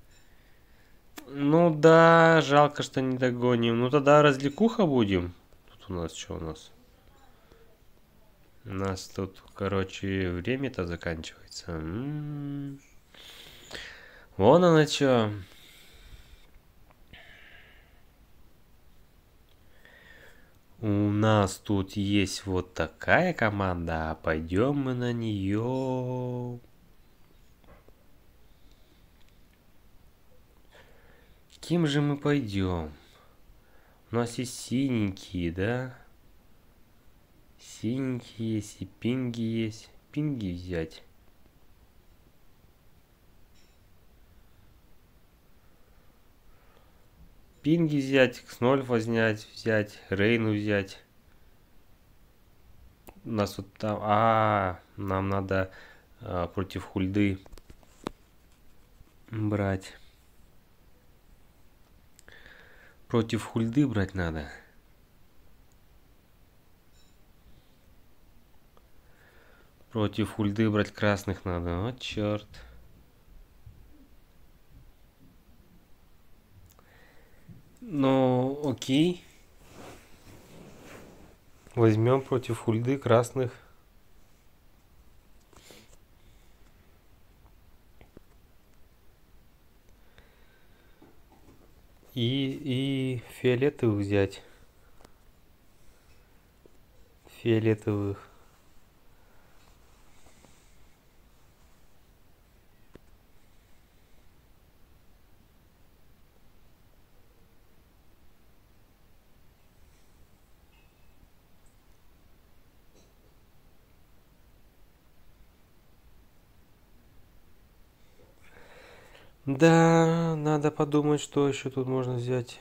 Ну да, жалко, что не догоним. Ну тогда развлекуха будем. Тут у нас что у нас? У нас тут, короче, время-то заканчивается. М-м-м. Вон оно что. У нас тут есть вот такая команда. Пойдем мы на нее. Кем же мы пойдем? У нас есть синенькие, да? Синенькие есть и пинги есть. Пинги взять. Пинги взять, Кснольфа взять, взять, Рейну взять. У нас вот там... А, нам надо а, против Хульды брать. Против Хульды брать надо. Против ульды брать красных надо. Вот черт. Ну, окей. Возьмем против ульды красных. И, и фиолетовых взять. Фиолетовых. Да, надо подумать, что еще тут можно взять.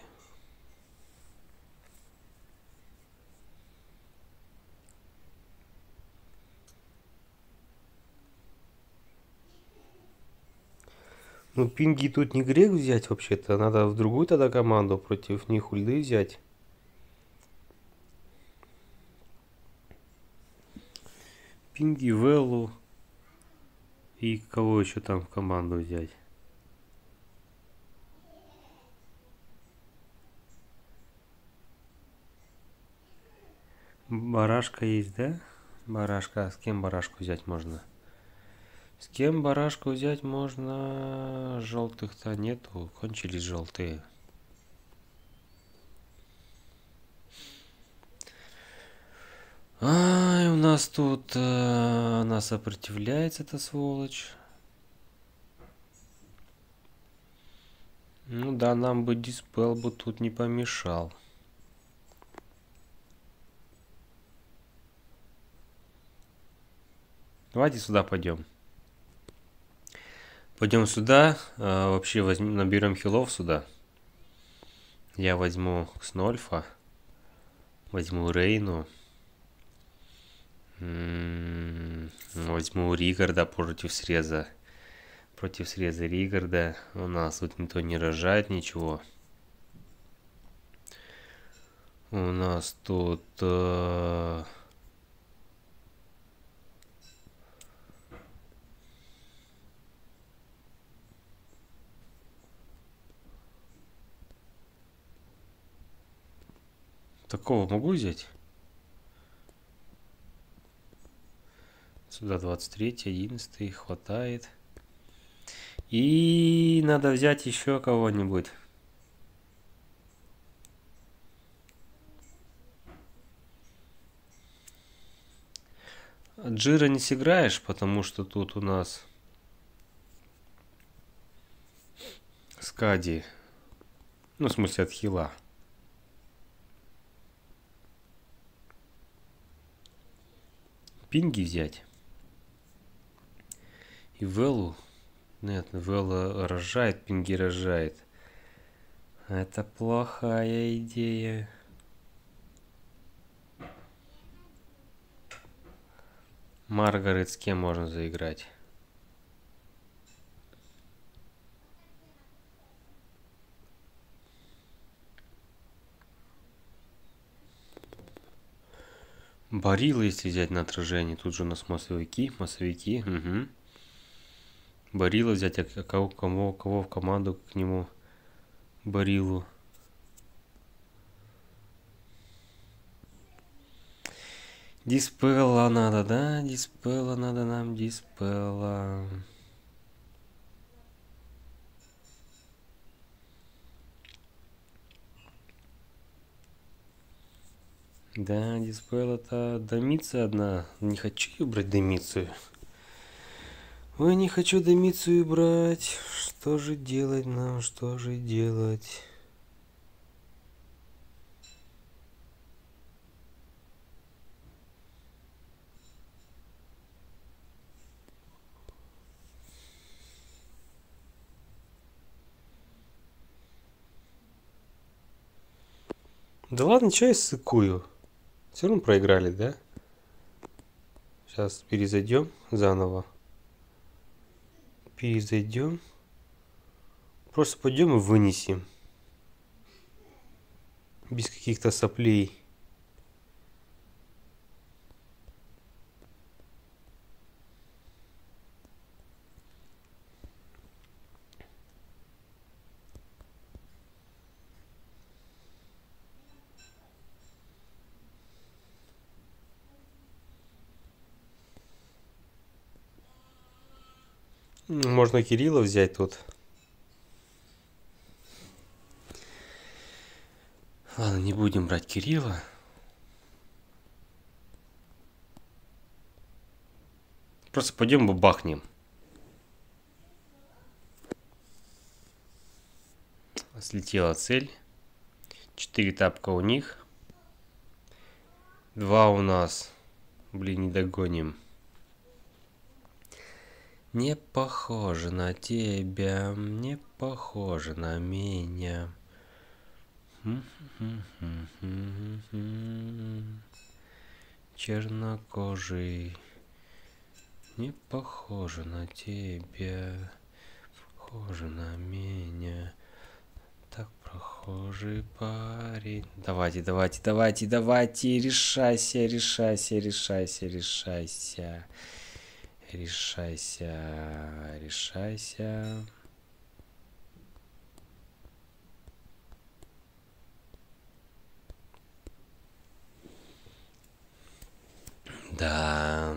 Ну, пинги тут не грех взять вообще-то. Надо в другую тогда команду против них ульды взять. Пинги, Веллу. И кого еще там в команду взять? Барашка есть, да? Барашка. С кем барашку взять можно? С кем барашку взять можно? Желтых-то нету. Кончились желтые. Ай, у нас тут... Э, она сопротивляется, эта сволочь. Ну да, нам бы диспел бы тут не помешал. Давайте сюда пойдем. Пойдем сюда. А, вообще возьмем, наберем хилов сюда. Я возьму Снольфа. Возьму Рейну. М-м-м, возьму Ригарда против среза. Против среза Ригарда. У нас тут никто не рожает ничего. У нас тут... Э Такого могу взять? Сюда двадцать третий, одиннадцатый, хватает. И надо взять еще кого-нибудь. Джира не сыграешь, потому что тут у нас Скади. Ну, в смысле, от хила. Пинги взять. И Веллу. Нет, Велла рожает, пинги рожает. Это плохая идея. Маргарет с кем можно заиграть? Барила, если взять на отражение. Тут же у нас массовики, массовики. Угу. Барила взять, а кого, кого, кого в команду к нему Барилу. Диспела надо, да? Диспела надо нам, диспела. Да, диспел это домиция одна. Не хочу ее брать домицию. Ой, не хочу домицию брать. Что же делать нам? Что же делать? Да ладно, что я ссыкую? Все равно проиграли, да? Сейчас перезайдем заново. Перезайдем. Просто пойдем и вынесем. Без каких-то соплей. Можно Кирилла взять тут. Ладно, не будем брать Кирилла. Просто пойдем бабахнем. Слетела цель. Четыре тапка у них. Два у нас. Блин, не догоним. Не похоже на тебя, не похоже на меня. Чернокожий, не похоже на тебя, похоже на меня. Так, прохожий парень. Давайте, давайте, давайте, давайте, решайся, решайся, решайся, решайся. Решайся, решайся. Да.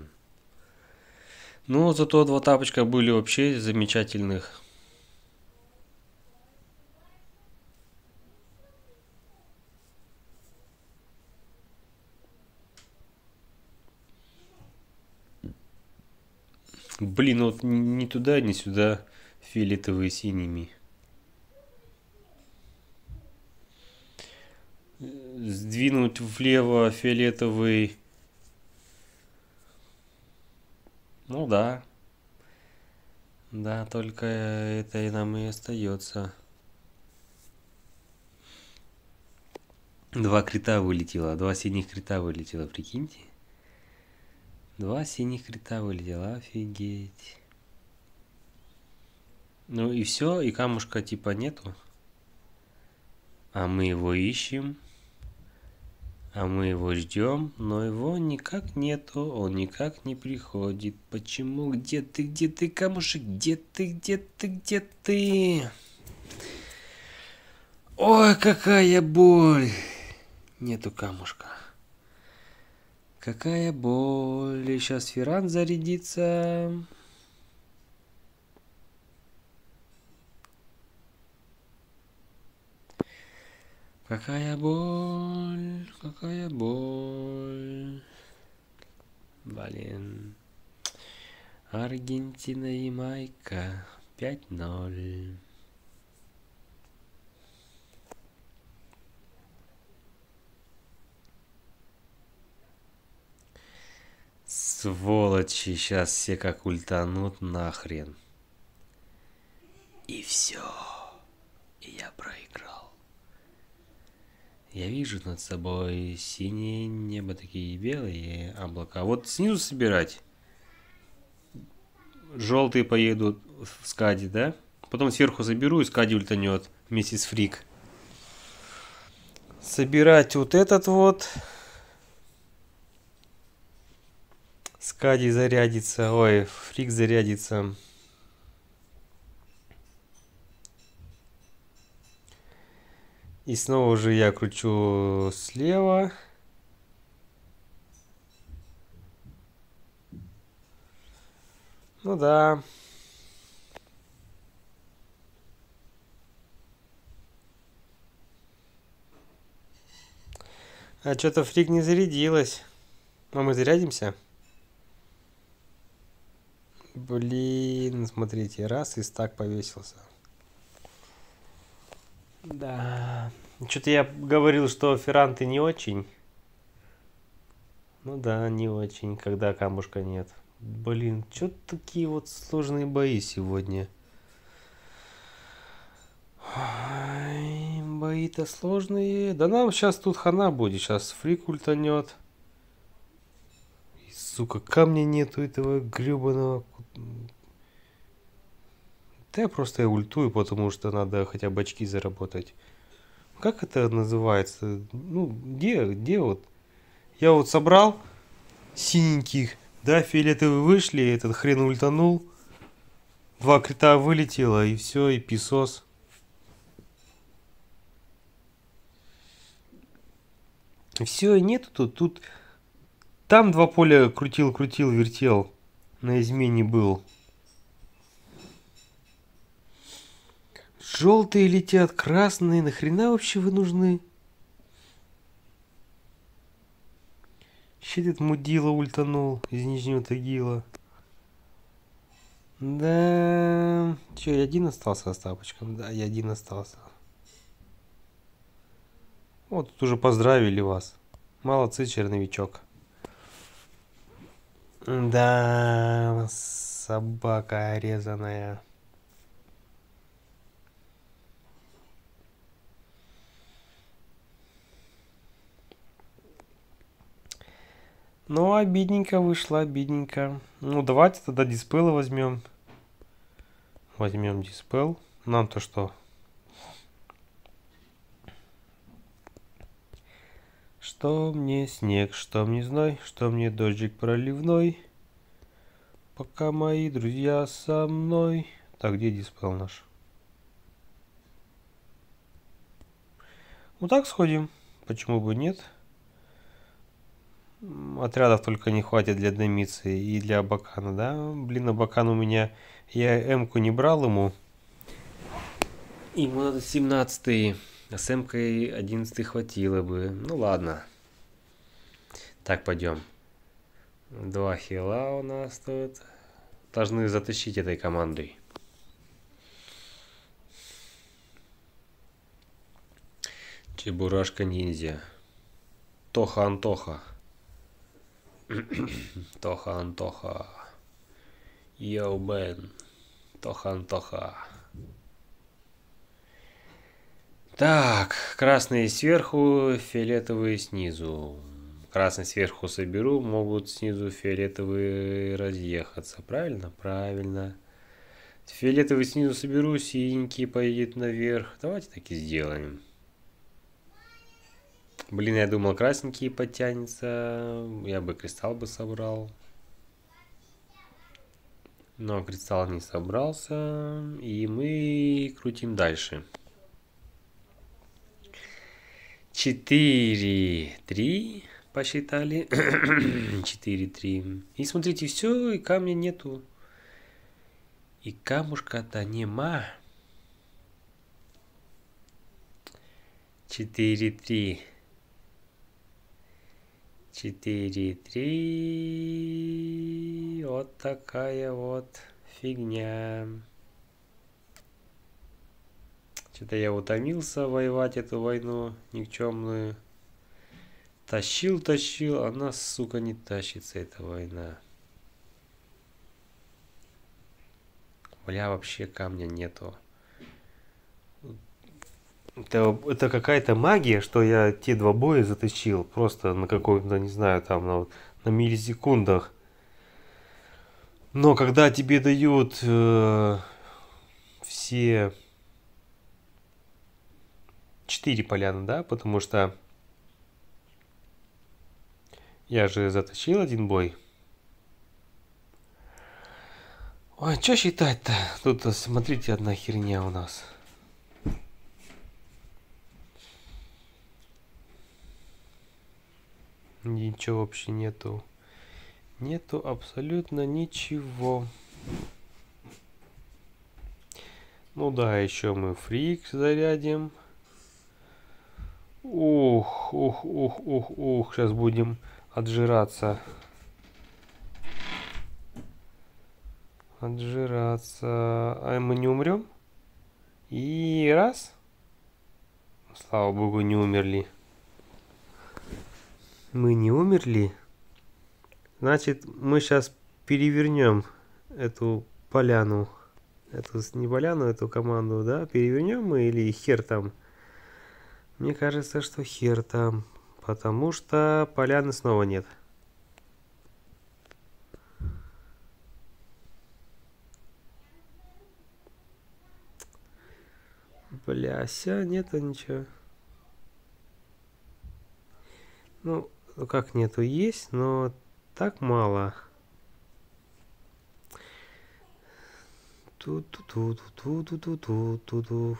Ну, зато два тапочка были вообще замечательных. Блин, вот ни туда, ни сюда фиолетовые синими. Сдвинуть влево фиолетовый. Ну да. Да, только это и нам и остается. Два крита вылетело, два синих крита вылетело, прикиньте. Два синих крита вылетело, офигеть. Ну и все, и камушка типа нету. А мы его ищем. А мы его ждем, но его никак нету, он никак не приходит. Почему? Где ты, где ты, камушек? Где ты, где ты, где ты? Ой, какая боль! Нету камушка. Какая боль! Сейчас Ферран зарядится. Какая боль, какая боль. Блин. Аргентина и Майка пять ноль. Сволочи, сейчас все как ультанут нахрен. И все. И я проиграл. Я вижу над собой синее небо, такие белые облака. Вот снизу собирать. Желтые поедут в скади, да? Потом сверху заберу, и скади ультанет вместе с фрик. Собирать вот этот вот. Скади зарядится. Ой, фрик зарядится. И снова же я кручу слева. Ну да. А что-то фрик не зарядилась. А мы зарядимся? Блин, смотрите, раз и стак повесился. Да. Что-то я говорил, что ферранты не очень. Ну да, не очень, когда камушка нет. Блин, что такие вот сложные бои сегодня? Ой, бои-то сложные. Да нам сейчас тут хана будет. Сейчас фрик ультанет. И, сука, камня нету этого гребаного. Да я просто ультую, потому что надо хотя бы очки заработать. Как это называется? Ну, где, где вот? Я вот собрал синеньких, да, фиолетовые вышли, этот хрен ультанул. Два крита вылетело, и все, и писос. Все, и нету тут. Тут там два поля крутил, крутил, вертел. На измене был. Желтые летят, красные. Нахрена вообще вы нужны? Щит этот мудила ультанул из Нижнего Тагила. Да. Че, я один остался с тапочком? Да, я один остался. Вот, тут уже поздравили вас. Молодцы, черновичок. Да, собака резаная. Ну, обидненько вышло, обидненько. Ну, давайте тогда диспела возьмем. Возьмем диспел. Нам-то что? Что мне снег, что мне зной, что мне дождик проливной. Пока мои друзья со мной. Так, где диспел наш? Вот так сходим. Почему бы нет? Отрядов только не хватит для Демицы и для Абакана, да? Блин, Абакан у меня... Я М-ку не брал ему. Ему надо семнадцатый. А с М-кой одиннадцатый хватило бы. Ну ладно. Так, пойдем. Два хила у нас тут. Должны затащить этой командой. Чебурашка ниндзя. Тоха Антоха. Тоха Антоха. Йоу, Бен. Тоха Антоха. Так, красные сверху, фиолетовые снизу. Красный сверху соберу, могут снизу фиолетовые разъехаться. Правильно? Правильно. Фиолетовый снизу соберу, синенький поедет наверх. Давайте так и сделаем. Блин, я думал, красненький подтянется. Я бы кристалл бы собрал. Но кристалл не собрался. И мы крутим дальше. четыре, три посчитали. четыре, три. И смотрите, все, и камня нету. И камушка-то нема. четыре, три. четыре, три. Вот такая вот фигня. Что-то я утомился воевать эту войну никчемную. Тащил, тащил, она, сука, не тащится, эта война. Бля, вообще камня нету. Это, это какая-то магия, что я те два боя затащил. Просто на каком-то, не знаю, там, на, на миллисекундах. Но когда тебе дают э, все... Четыре поляны, да? Потому что я же затащил один бой. Ой, что считать-то? Тут, смотрите, одна херня у нас. Ничего вообще нету. Нету абсолютно ничего. Ну да, еще мы фрик зарядим. Ух, ух, ух, ух, ух. Сейчас будем отжираться. Отжираться. А мы не умрем? И раз. Слава богу, не умерли. Мы не умерли. Значит, мы сейчас перевернем эту поляну. Эту не поляну, эту команду, да? Перевернем мы или хер там? Мне кажется, что хер там. Потому что поляны снова нет. Бля, ся, нету ничего. Ну, как нету, есть, но так мало. Ту-ту-ту-ту-ту-ту-ту-ту-ту.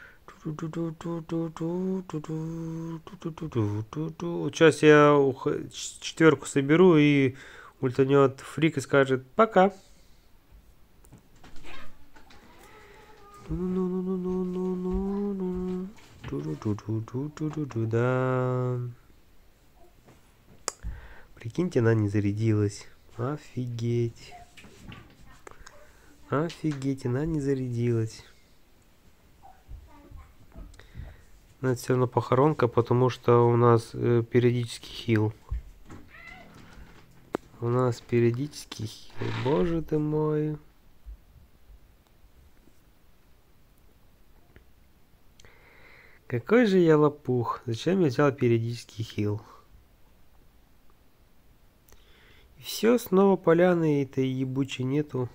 Сейчас я четверку соберу и ультанет фрик и скажет пока. Да. Прикиньте, она не зарядилась. Офигеть. Офигеть, она не зарядилась. Но это все равно похоронка, потому что у нас э, периодический хил. У нас периодический хил. Боже ты мой. Какой же я лопух. Зачем я взял периодический хил? И все, снова поляны этой ебучей нету.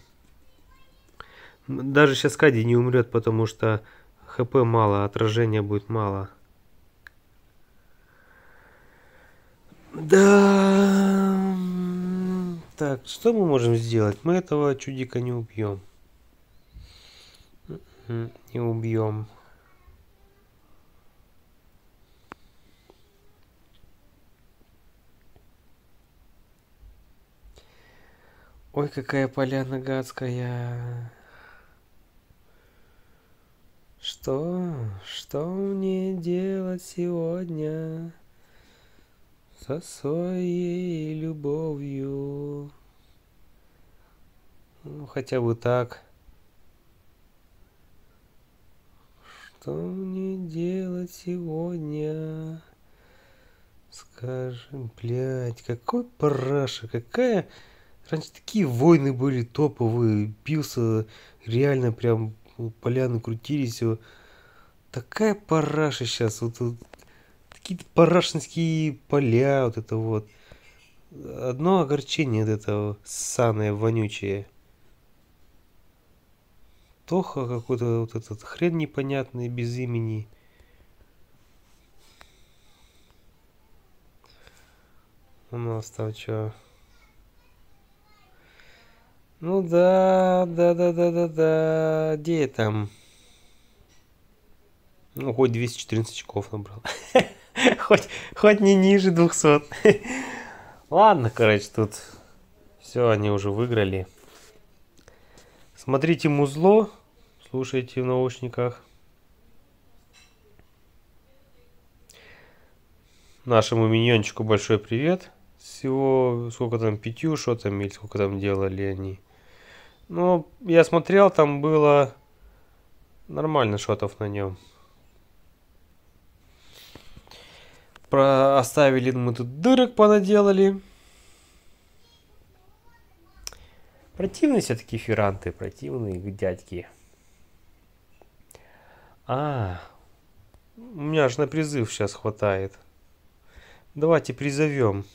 Даже сейчас Кади не умрет, потому что хп мало, отражения будет мало. Да. Так, что мы можем сделать? Мы этого чудика не убьем. Не убьем. Ой, какая поляна гадская. Что? Что мне делать сегодня со своей любовью? Ну, хотя бы так. Что мне делать сегодня? Скажи, блядь, какой параша, какая... Раньше такие войны были топовые, бился, реально прям поляны крутились. Такая параша сейчас, вот, вот такие парашинские поля, вот это вот. Одно огорчение от этого, ссаное, вонючее. Тоха какой-то, вот этот хрен непонятный, без имени. У нас там что? Ну да, да, да, да, да, да. Где я там? Ну, хоть двести четырнадцать очков набрал. хоть, хоть не ниже двухсот. Ладно, короче, тут все, они уже выиграли. Смотрите музло, слушайте в наушниках. Нашему миньончику большой привет. Всего, сколько там, пятью шотами, или сколько там делали они. Ну, я смотрел, там было нормально шотов на нем. Про... Оставили мы тут дырок понаделали. Противные все-таки ферранты, противные дядьки. А, у меня аж на призыв сейчас хватает. Давайте призовем.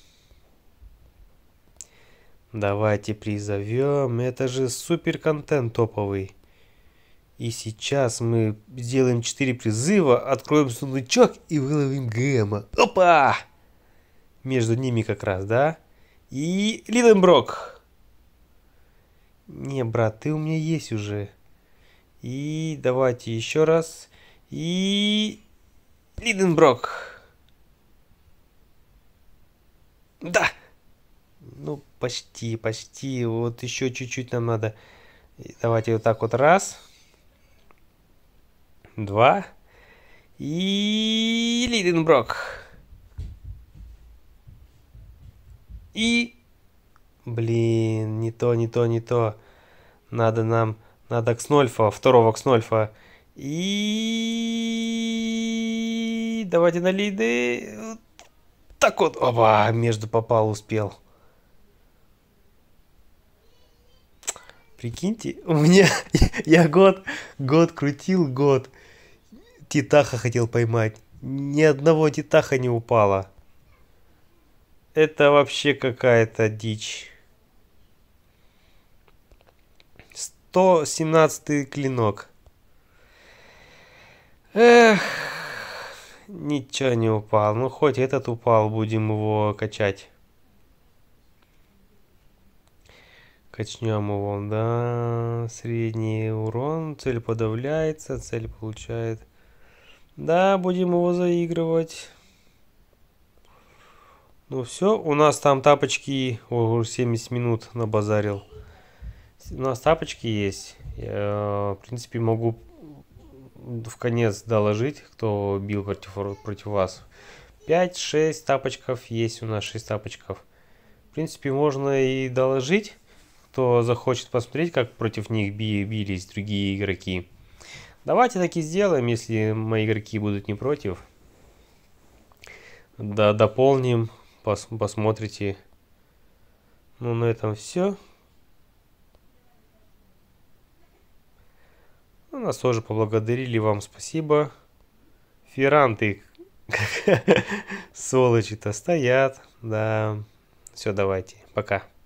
Давайте призовем. Это же супер контент топовый. И сейчас мы сделаем четыре призыва, откроем сундучок и выловим Гэма. Опа! Между ними как раз, да? И Лиденброк. Не, брат, ты у меня есть уже. И давайте еще раз. И Лиденброк. Да! Ну, почти, почти. Вот еще чуть-чуть нам надо. Давайте вот так вот. Раз. Два. И Лиденброк. И... Блин, не то, не то, не то. Надо нам... Надо Кснольфа, второго Кснольфа. И... Давайте на лиды. Так вот. Опа, между попал, успел. Прикиньте, у меня... Я год, год крутил, год. Титаха хотел поймать. Ни одного титаха не упало. Это вообще какая-то дичь. сто семнадцатый клинок. Эх, ничего не упал. Ну, хоть этот упал, будем его качать. Качнем его, да. Средний урон. Цель подавляется, цель получает. Да, будем его заигрывать. Ну все, у нас там тапочки. О, семьдесят минут набазарил. У нас тапочки есть. Я, в принципе, могу в конец доложить, кто бил против, против вас. пять-шесть тапочков есть у нас, шесть тапочков. В принципе, можно и доложить, кто захочет посмотреть, как против них би бились другие игроки. Давайте так и сделаем, если мои игроки будут не против. Да, дополним, пос, посмотрите. Ну, на этом все. Нас тоже поблагодарили, вам спасибо. Фиранты, сволочи-то стоят, да. Все, давайте, пока.